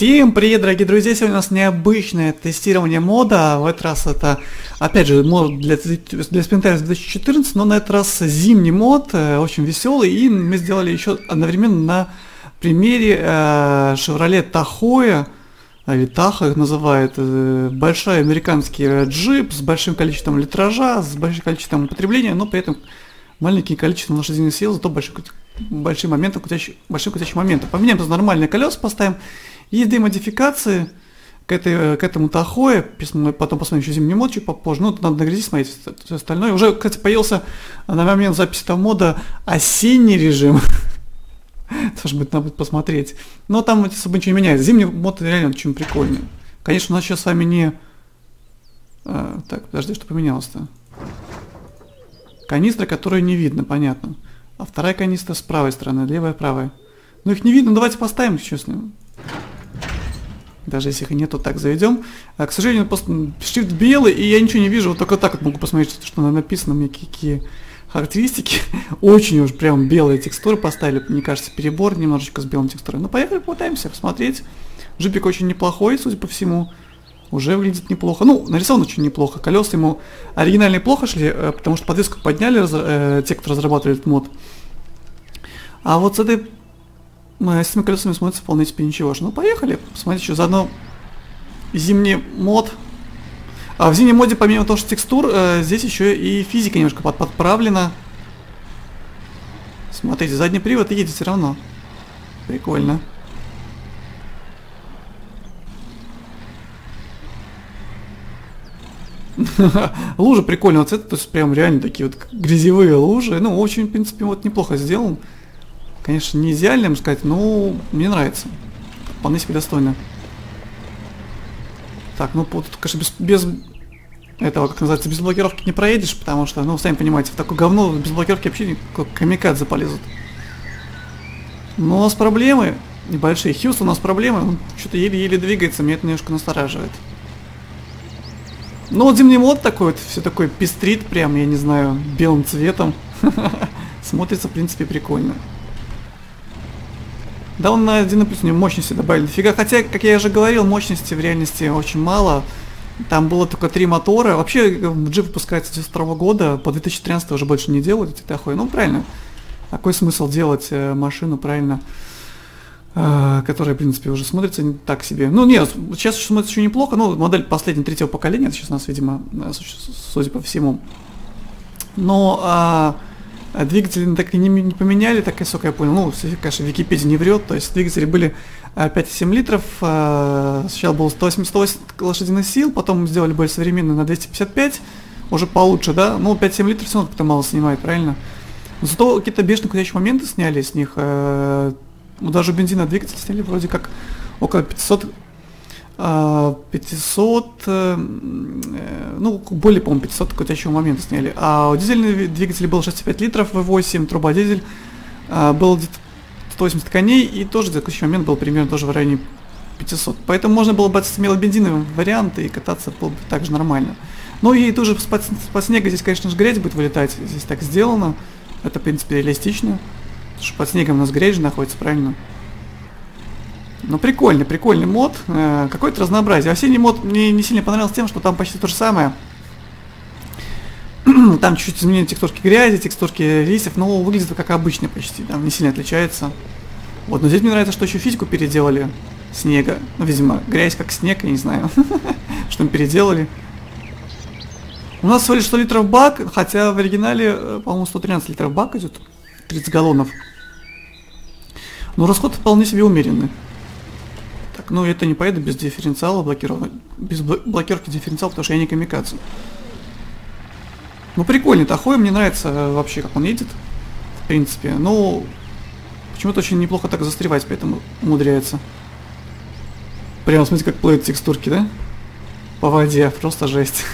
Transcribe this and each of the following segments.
Всем привет, дорогие друзья! Сегодня у нас необычное тестирование мода. В этот раз это, опять же, мод для Spinterest 2014, но на этот раз зимний мод, очень веселый. И мы сделали еще одновременно на примере Chevrolet Tahoe, или Tahoe их называют. Большой американский джип с большим количеством литража, с большим количеством употребления, но при этом маленьким количеством лошадиных сил, зато большим крутящим моментом. Поменяем просто нормальные колеса, поставим. Есть две модификации к этому Tahoe, потом посмотрим еще зимний мод чуть попозже. Ну, тут надо нагрузить, смотреть все остальное. Уже, кстати, появился на момент записи этого мода осенний режим. Тоже надо будет посмотреть. Но там особо ничего не меняется. Зимний мод реально очень прикольный. Конечно, у нас сейчас с вами не... Так, подожди, что поменялось-то? Канистра, которую не видно, понятно. А вторая канистра с правой стороны, левая, правая. Ну, их не видно, давайте поставим, честно. Даже если их и нету, так заведем. К сожалению, просто шрифт белый, и я ничего не вижу. Вот только так вот могу посмотреть, что написано, мне какие характеристики. Очень уж прям белые текстуры поставили. Мне кажется, перебор немножечко с белым текстурой. Ну, поехали, попытаемся посмотреть. Джипик очень неплохой, судя по всему. Уже выглядит неплохо. Ну, нарисован очень неплохо. Колеса ему оригинальные плохо шли, потому что подвеску подняли те, кто разрабатывали этот мод. А вот с этими колесами смотрится вполне себе ничего. Ну, поехали. Посмотрите, что заодно зимний мод. А в зимнем моде, помимо того, что текстур, здесь еще и физика немножко подправлена. Смотрите, задний привод и едет все равно. Прикольно. Лужи прикольного цвета, то есть прям реально такие вот грязевые лужи. Ну, очень, в принципе, вот неплохо сделан. Конечно, не идеально, можно сказать, но мне нравится. Вполне себе достойно. Так, ну тут, конечно, без этого, как называется, без блокировки не проедешь, потому что, ну, сами понимаете, в такое говно без блокировки вообще как камикадзе полезут. Но у нас проблемы небольшие. Хьюстон, у нас проблемы, он что-то еле-еле двигается, меня это немножко настораживает. Ну вот зимний мод такой вот, все такое пестрит прям, я не знаю, белым цветом. Смотрится, в принципе, прикольно. Да, он на 1+, у него мощности добавили дофига. Хотя, как я уже говорил, мощности в реальности очень мало. Там было только 3 мотора. Вообще, джип выпускается с 2002 года, по 2013 уже больше не делают эти Tahoe. Ну, правильно. Какой смысл делать машину, правильно, которая, в принципе, уже смотрится не так себе. Ну, нет, сейчас смотрится еще неплохо. Ну, модель последнего, 3-го поколения, это сейчас у нас, видимо, судя по всему. Но... двигатели так и не поменяли, так, насколько я понял. Ну, конечно, Википедия не врет. То есть двигатели были 5,7 литров. Сначала было 180 лошадиных сил, потом сделали более современный на 255. Уже получше, да? Ну, 5,7 литров все равно как-то мало снимает, правильно? Но зато какие-то бешеные крутящие моменты сняли с них. Даже бензина двигатель сняли вроде как около 500, ну, более, по-моему, 500 крутящего момента сняли. А у дизельных двигателей было 6,5 литров, V8, турбодизель, был где-то 180 коней, и тоже крутящий момент был примерно тоже в районе 500. Поэтому можно было брать смело бензиновый вариант и кататься было бы так же нормально. Ну и тоже под снега здесь, конечно же, грязь будет вылетать, здесь так сделано. Это, в принципе, реалистично, потому что под снегом у нас грязь же находится, правильно? Ну, прикольный мод, какое-то разнообразие. Осенний мод мне не сильно понравился тем, что там почти то же самое. Там чуть-чуть изменили текстурки грязи, текстурки листьев, но выглядит как обычно почти, там не сильно отличается. Вот, но здесь мне нравится, что еще физику переделали снега. Ну, видимо, грязь как снег, я не знаю, что мы переделали. У нас всего лишь 100 литров бак, хотя в оригинале, по-моему, 113 литров бак идет, 30 галлонов. Но расход вполне себе умеренный. Так, ну это не поеду без дифференциала без блокировки дифференциала, потому что я не камикадзе. Ну прикольный Tahoe, мне нравится вообще, как он едет, в принципе. Ну, почему-то очень неплохо так застревать, поэтому умудряется. Прямо смотрите, как плывут текстурки, да? По воде, просто жесть.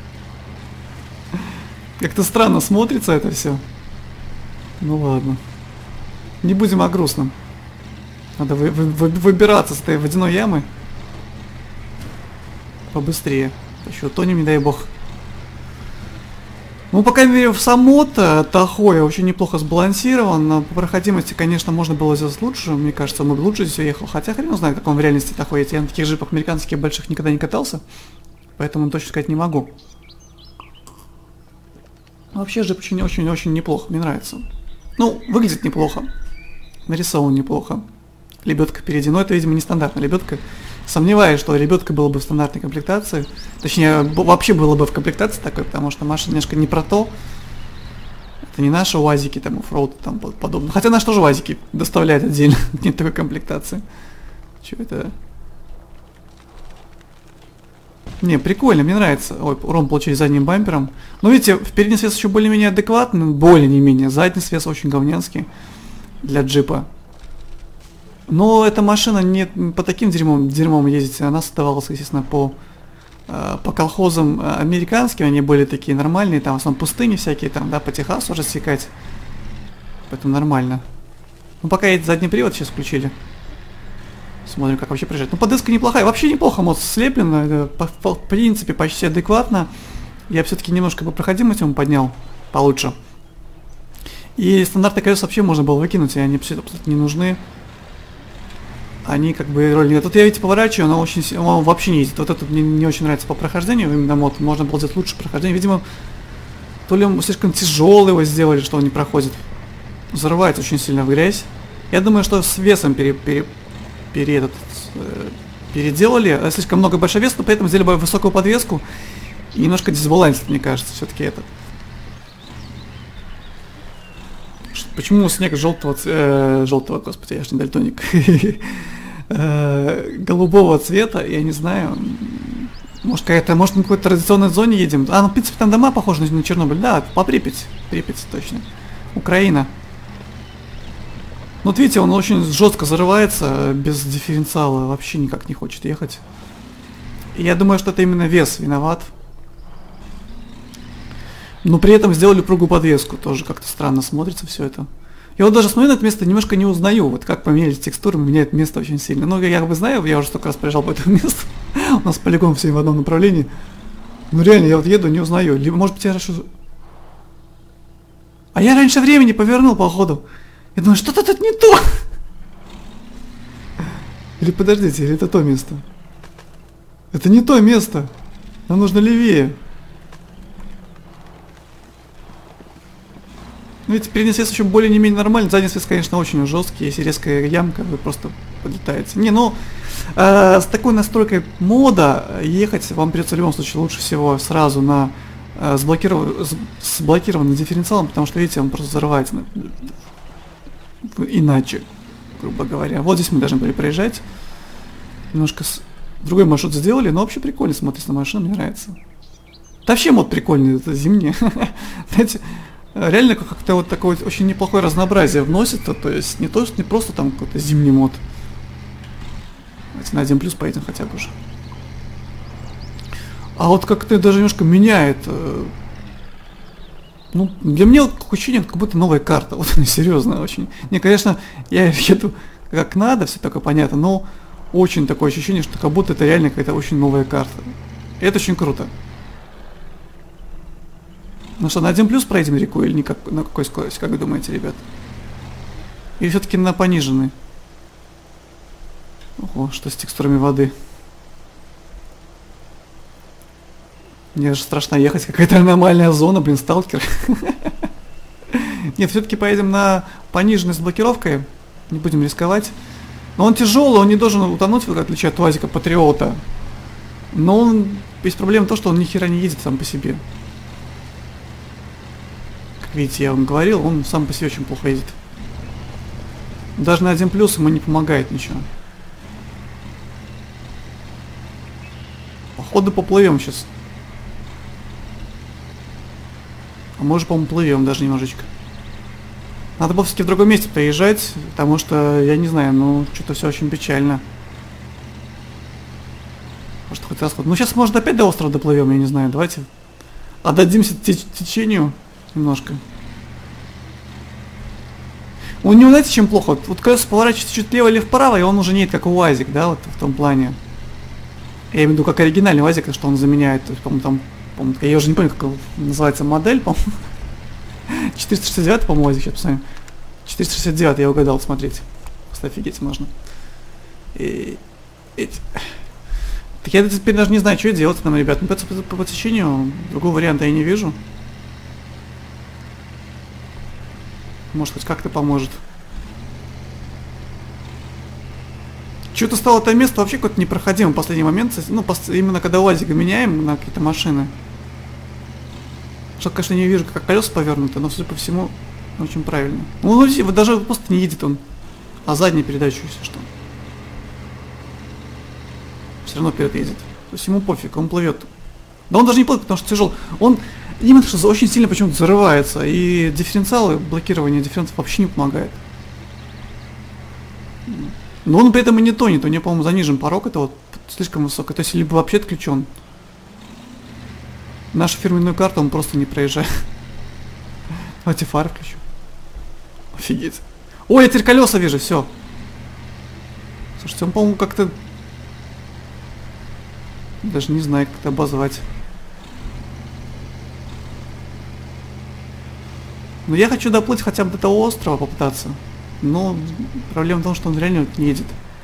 Как-то странно смотрится это все. Ну ладно. Не будем о грустном. Надо выбираться с этой водяной ямы побыстрее. Еще тонем, не дай бог. Ну, по крайней мере, сам мод Тахоя очень неплохо сбалансирован. Но по проходимости, конечно, можно было сделать лучше. Мне кажется, он бы лучше здесь уехал. Хотя хрен знает, как он в реальности Тахоя. Я на таких джипах американских больших никогда не катался. Поэтому точно сказать не могу. Вообще джип очень-очень-очень неплохо. Мне нравится. Ну, выглядит неплохо. Нарисован неплохо. Лебедка впереди. Но это, видимо, не стандартная лебедка. Сомневаюсь, что лебедка была бы в стандартной комплектации. Точнее, вообще было бы в комплектации такой, потому что машина немножко не про то. Это не наши УАЗики, там, оффроуд, там, подобное. Хотя наши тоже УАЗики доставляют отдельно. Нет такой комплектации. Чего это? Не, прикольно, мне нравится. Ой, урон получили задним бампером. Но видите, передний свес еще более-менее адекватный, более-менее. Задний свес очень говнянский для джипа. Но эта машина не по таким дерьмом ездить, она создавалась, естественно, по колхозам американским, они были такие нормальные, там в основном пустыни всякие, там, да, по Техасу рассекать. Поэтому нормально. Ну, пока едет задний привод, сейчас включили. Смотрим, как вообще приезжает. Ну, подвеска неплохая, вообще неплохо мод слеплен, в принципе, почти адекватно. Я все-таки немножко по проходимости ему поднял получше. И стандартные колеса вообще можно было выкинуть, и они абсолютно не нужны. Они как бы роли нет. Тут я, видите, поворачиваю, он вообще не ездит. Вот это мне не очень нравится по прохождению, именно мод. Можно было сделать лучше прохождение. Видимо, то ли он слишком тяжелый его сделали, что он не проходит. Взрывается очень сильно в грязь. Я думаю, что с весом переделали. Слишком много большой вес, но при этом сделали высокую подвеску. И немножко дисбалансит, мне кажется, все-таки этот. Почему снег желтого, господи, я же не дальтоник, голубого цвета, я не знаю, может мы в какой-то традиционной зоне едем, ну в принципе там дома похожи на Чернобыль, да, по Припять точно, Украина. Ну вот видите, он очень жестко зарывается, без дифференциала, вообще никак не хочет ехать. И я думаю, что это именно вес виноват. Но при этом сделали упругую подвеску, тоже как-то странно смотрится все это. Я вот даже смотрю на это место, немножко не узнаю, вот как поменялись текстуры, меняет место очень сильно. Но я как бы знаю, я уже столько раз проезжал по этому месту, у нас полигон все в одном направлении. Ну реально, я вот еду, не узнаю, либо может быть я решу... А я раньше времени повернул, походу. Я думаю, что-то тут не то. Или подождите, или это то место? Это не то место, нам нужно левее. Ну, видите, передний свес еще более не менее нормальный, задний свес, конечно, очень жесткий, если резкая ямка, вы просто подлетаете. Не, ну, с такой настройкой мода ехать вам придется в любом случае лучше всего сразу на с блокированным дифференциалом, потому что, видите, он просто взрывается иначе, грубо говоря. Вот здесь мы должны были проезжать. Немножко другой маршрут сделали, но вообще прикольно смотрится на машину, мне нравится. Да вообще мод прикольный, это зимний. Знаете, реально как-то вот такое очень неплохое разнообразие вносит, то есть не просто там какой-то зимний мод. Давайте на 1 плюс поедем хотя бы уже. А вот как-то даже немножко меняет. Ну, для меня вот ощущение, как будто новая карта. Вот серьезно, очень. Не, конечно, я еду как надо, все такое понятно, но очень такое ощущение, что как будто это реально какая-то очень новая карта. И это очень круто. Ну что, на 1 плюс проедем реку или никак, на какой скорости, как вы думаете, ребят? Или все-таки на пониженной? Ого, что с текстурами воды. Мне же страшно ехать, какая-то аномальная зона, блин, сталкер. Нет, все-таки поедем на пониженной с блокировкой. Не будем рисковать. Но он тяжелый, он не должен утонуть, в отличие от УАЗика Патриота. Но он, есть проблема в том, что он ни хера не ездит сам по себе. Как видите, я вам говорил, он сам по себе очень плохо ездит. Даже на 1 плюс ему не помогает ничего. Походу поплывем сейчас. А мы уже, по-моему, плывем даже немножечко. Надо было все-таки в другом месте приезжать, потому что, я не знаю, ну, что-то все очень печально. Может, хоть раз... Ну, сейчас, может, опять до острова доплывем, я не знаю. Давайте отдадимся течению немножко. У него, знаете, чем плохо? Вот колесо поворачивается чуть влево или вправо, и он уже не едет как УАЗик, да, вот в том плане. Я имею в виду, как оригинальный УАЗик, что он заменяет, то есть, по-моему, там По-моему, я уже не помню, как называется модель, по-моему. 469, по-моему, сейчас посмотрим. 469 я угадал, смотрите. Просто офигеть можно. Так я теперь даже не знаю, что делать нам, ребят. Ну, по подсечению другого варианта я не вижу. Может, хоть как-то поможет. Что-то стало это место вообще какое-то непроходимым в последний момент. Ну, именно когда УАЗик меняем на какие-то машины. Что, конечно, не вижу, как колеса повернуты, но, судя по всему, очень правильно. Ну, вот даже просто не едет он. А заднюю передачу, если что. Все равно вперед едет. То есть ему пофиг, он плывет. Да он даже не плывет, потому что тяжел. Он именно что очень сильно почему-то зарывается. И дифференциалы, блокирование дифференциалов вообще не помогает. Но он при этом и не тонет. У него, по-моему, занижен порог, это вот слишком высокий. То есть либо вообще отключен. Нашу фирменную карту он просто не проезжает. Давайте фары включу. Офигеть. Ой, я теперь колеса вижу, все. Слушайте, он, по-моему, как-то... Даже не знаю, как это обозвать. Но я хочу доплыть хотя бы до того острова попытаться. Но проблема в том, что он реально не едет.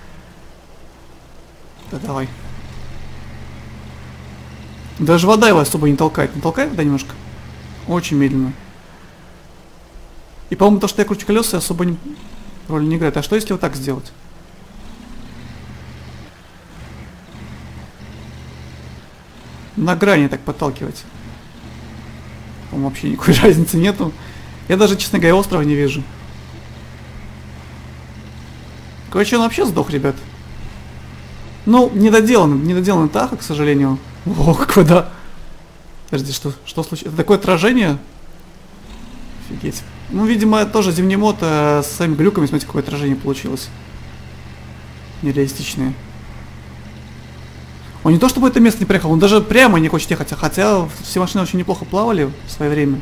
Да давай. Даже вода его особо не толкает. Не толкает вода немножко? Очень медленно. И, по-моему, то, что я кручу колеса, особо роли не играет. А что, если вот так сделать? На грани так подталкивать. По-моему, вообще никакой разницы нету. Я даже, честно говоря, острова не вижу. Короче, он вообще сдох, ребят. Ну, недоделанный Таха, к сожалению. О, куда? Подожди, что случилось? Это такое отражение? Офигеть. Ну, видимо, тоже зимний мод с своими глюками, смотрите, какое отражение получилось. Нереалистичное. Он не то чтобы это место не приехал, он даже прямо не хочет ехать, хотя все машины очень неплохо плавали в свое время.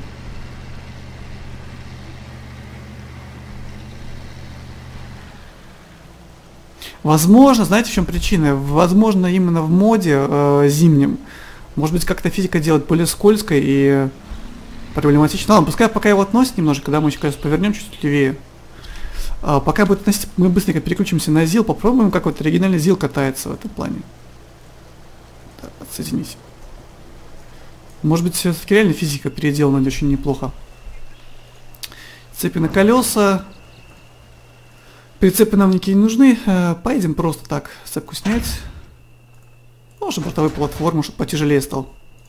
Возможно, знаете, в чем причина? Возможно, именно в моде зимнем. Может быть, как-то физика делает более скользкой и проблематично. Ладно, пускай пока его относит немножко, когда мы еще кажется, повернем чуть левее. Пока будет относить, мы быстренько переключимся на ЗИЛ, попробуем, как вот оригинальный ЗИЛ катается в этом плане. Так, отсоединись. Может быть, все-таки реально физика переделана очень неплохо. Цепи на колеса. Прицепы нам никакие не нужны. Поедем просто так, цепку снять. Может, бортовую платформу, чтобы потяжелее стал.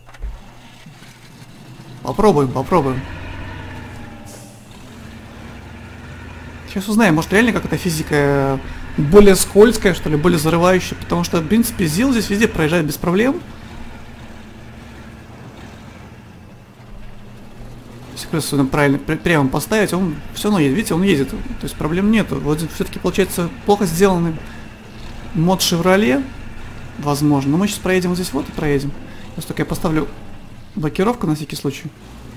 Попробуем. Сейчас узнаем, может реально как эта физика более скользкая, что ли, более зарывающая. Потому что, в принципе, ЗИЛ здесь везде проезжает без проблем. Если колесо правильно прямо поставить, он все равно едет. Видите, он едет. То есть проблем нету. Вот все-таки получается плохо сделанный мод Chevrolet. Возможно. Но мы сейчас проедем вот здесь вот и проедем. Сейчас только я поставлю блокировку на всякий случай.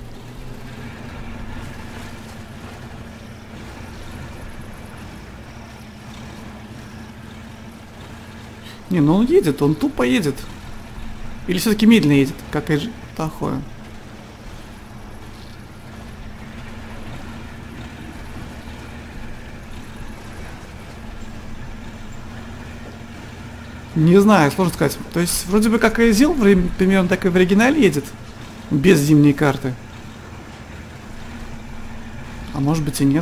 Не, ну он едет, он тупо едет. Или все-таки медленно едет, как и Тахоя. Не знаю, сложно сказать. То есть, вроде бы как и ЗИЛ, примерно так и в оригинале едет. Без зимней карты. А может быть и нет.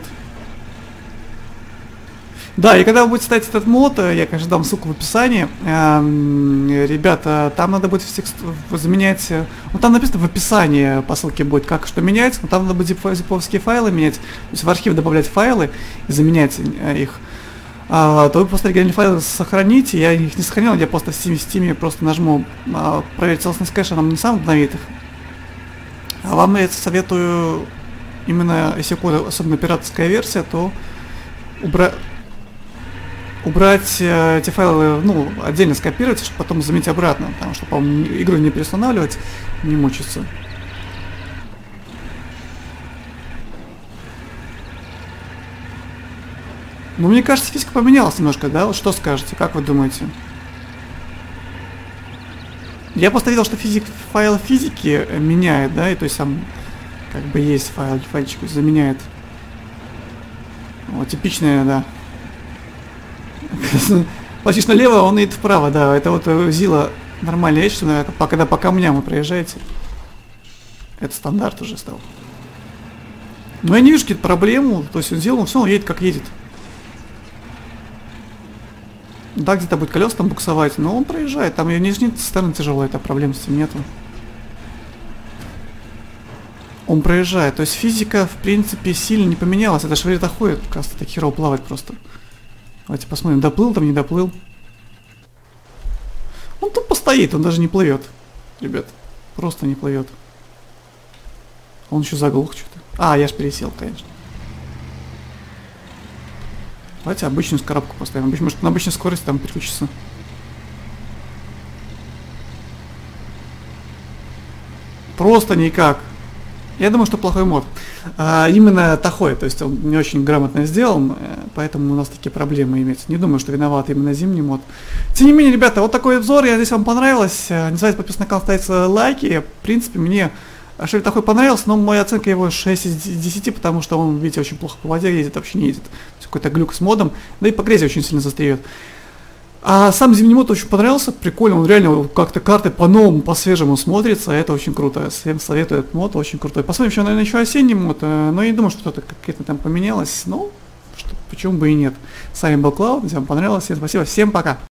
Да, и когда вы будете ставить этот мод, я, конечно, дам ссылку в описании. Ребята, там надо будет заменять... Ну, там написано в описании по ссылке будет, как что менять. Но там надо будет зиповские файлы менять. То есть в архив добавлять файлы и заменять их. То вы просто оригинальные файлы сохраните. Я их не сохранил, я просто в Steam просто нажму проверить целостность кэша, нам не сам обновит их. А вам я советую, именно если у кода, особенно пиратская версия, то убрать эти файлы, ну, отдельно скопировать, чтобы потом заменить обратно, потому что, по-моему, игру не переустанавливать, не мучиться. Ну, мне кажется, физика поменялась немножко, да? Вот что скажете, как вы думаете? Я просто видел, что файл физики меняет, да, и то есть сам как бы есть файлчик заменяет. Вот, типичная, да. Платишь налево, он едет вправо, да. Это вот Zilla нормальная вещь, что когда по камням вы проезжаете. Это стандарт уже стал. Но я не вижу какие-то проблемы. То есть он сделал, все, он едет как едет. Да, где-то будет колеса там буксовать, но он проезжает. Там и нижней стороны тяжело, это проблем с этим нету. Он проезжает. То есть физика, в принципе, сильно не поменялась. Это же вредоходит, как-то так херово плавать просто. Давайте посмотрим, доплыл там, не доплыл. Он тут постоит, он даже не плывет. Ребят, просто не плывет. Он еще заглох что-то. А, я ж пересел, конечно. Давайте обычную коробку поставим. Может, на обычной скорости там переключится. Просто никак. Я думаю, что плохой мод. Именно Тахой, то есть он не очень грамотно сделан, поэтому у нас такие проблемы имеются. Не думаю, что виноват именно зимний мод. Тем не менее, ребята, вот такой обзор. Я надеюсь, вам понравилось. Не забывайте подписываться на канал, ставить лайки. В принципе, мне Шевель Тахой понравился, но моя оценка его 6 из 10, потому что он, видите, очень плохо по воде едет, вообще не едет. Какой-то глюк с модом, да и по грязи очень сильно застряет. А сам зимний мод очень понравился, прикольно, он реально как-то карты по-новому, по-свежему смотрится, это очень круто. Всем советую этот мод, очень крутой. Посмотрим еще, наверное, еще осенний мод, но я не думаю, что что-то какие-то там поменялось, но почему бы и нет. С вами был Клауд, если вам понравилось, всем спасибо, всем пока!